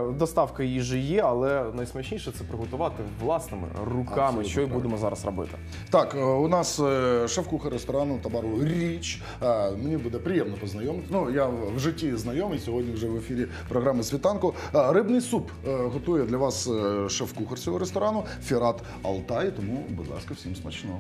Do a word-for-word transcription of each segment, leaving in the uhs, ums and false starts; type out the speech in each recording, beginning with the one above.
Доставка їжі є, але найсмачніше це приготувати власними руками, Абсолютно що і правильно. будемо зараз робити. Так, у нас е, шеф-кухар ресторану та бару «Річ». Е, Мені буде приємно познайомити. Ну, я в житті знайомий, сьогодні вже в ефірі програми «Світанку». Е, Рибний суп е, готує для вас е, шеф-кухар цього ресторану Фірат Алтай, тому, будь ласка, всім смачного.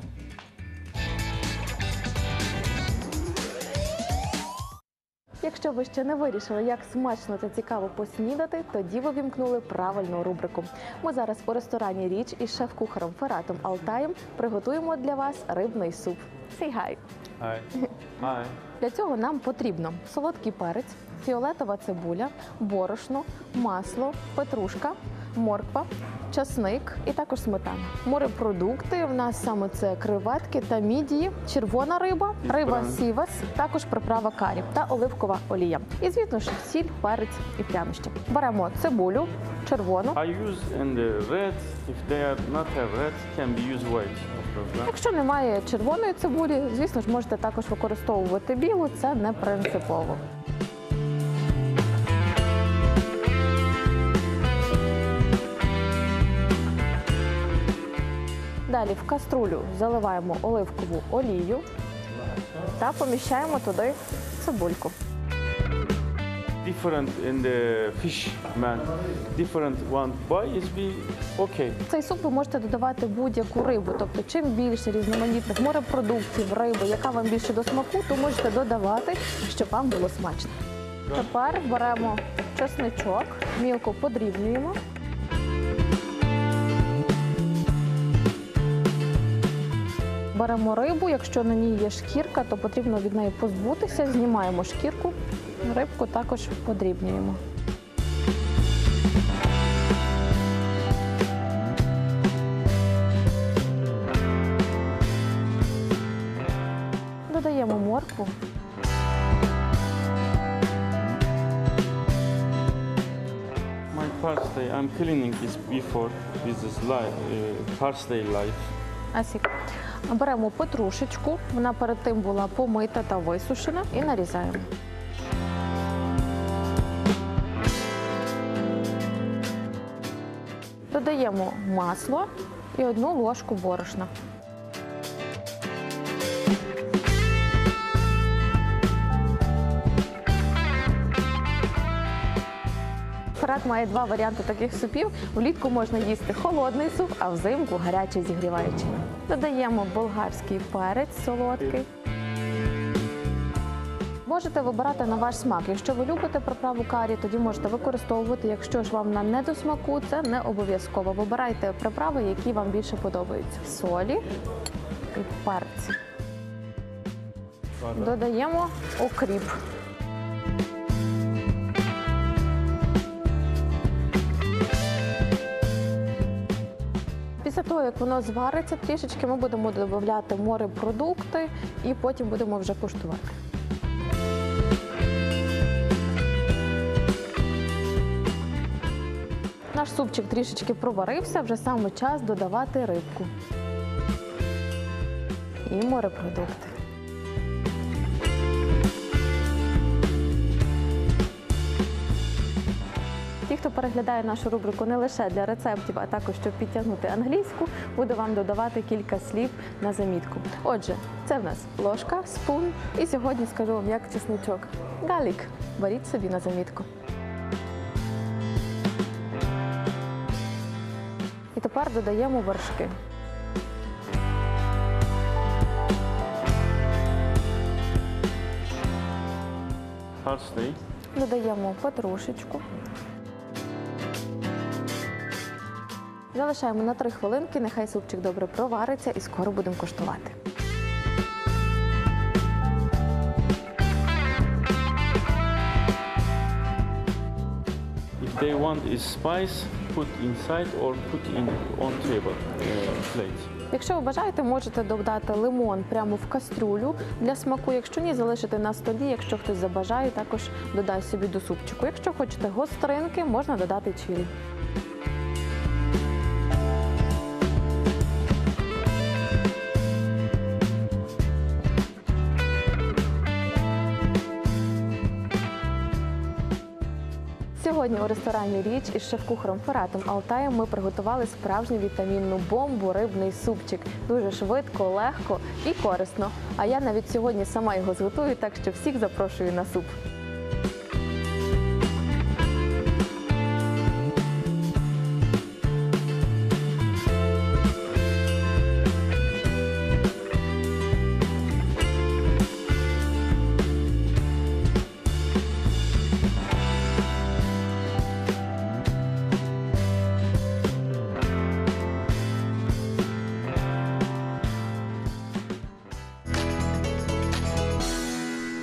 Якщо ви ще не вирішили, як смачно та цікаво поснідати, тоді ви вімкнули правильну рубрику. Ми зараз у ресторані «Річ» із шеф-кухарем Фіратом Алтаєм приготуємо для вас рибний суп. Say hi! Hi. Hi. Для цього нам потрібно солодкий перець, фіолетова цибуля, борошно, масло, петрушка, морква, часник і також сметана. Морепродукти в нас саме це креветки та мідії, червона риба, риба сівас, також приправа карі та оливкова олія. І, звісно ж, сіль, перець і прянощі. Беремо цибулю, червону. I use in the red. If they are not have red, can be used white. Of course, right? Якщо немає червоної цибулі, звісно ж, можете також використовувати білу, це не принципово. Далі в каструлю заливаємо оливкову олію та поміщаємо туди цибульку. Different in the fish, man. Different one buy is be okay. В цей суп ви можете додавати будь-яку рибу, тобто чим більше різноманітних морепродуктів, риби, яка вам більше до смаку, то можете додавати, щоб вам було смачно. Тепер беремо чесничок, мілко подрібнюємо. Беремо рибу, якщо на ній є шкірка, то потрібно від неї позбутися, знімаємо шкірку, рибку також подрібнюємо. Додаємо моркву. My parsley, I'm cleaning this before with this live, uh, parsley live. Асік. Беремо петрушечку, вона перед тим була помита та висушена, і нарізаємо. Додаємо масло і одну ложку борошна. Фірат має два варіанти таких супів. Влітку можна їсти холодний суп, а взимку гарячий зігріваючий. Додаємо болгарський перець солодкий. Можете вибирати на ваш смак. Якщо ви любите приправу карі, тоді можете використовувати. Якщо ж вам вона не до смаку, це не обов'язково. Вибирайте приправи, які вам більше подобаються. Солі і перець. Додаємо окріп. Після того, як воно звариться трішечки, ми будемо додавати морепродукти і потім будемо вже куштувати. Наш супчик трішечки проварився, вже саме час додавати рибку і морепродукти. Ті, хто переглядає нашу рубрику не лише для рецептів, а також щоб підтягнути англійську, буду вам додавати кілька слів на замітку. Отже, це в нас ложка, спун, і сьогодні скажу вам, як чесничок. Галік. Беріть собі на замітку. І тепер додаємо вершки. Parsley. Додаємо петрушечку. Залишаємо на три хвилинки, нехай супчик добре провариться і скоро будемо куштувати. If they want is spice, put inside or put in on table uh, plate. Якщо ви бажаєте, можете додати лимон прямо в кастрюлю для смаку. Якщо ні, залишити на столі. Якщо хтось забажає, також додай собі до супчику. Якщо хочете гостринки, можна додати чилі. Сьогодні у ресторані «Річ» із шеф-кухарем Фаратом Алтаєм ми приготували справжню вітамінну бомбу – рибний супчик. Дуже швидко, легко і корисно. А я навіть сьогодні сама його зготую, так що всіх запрошую на суп.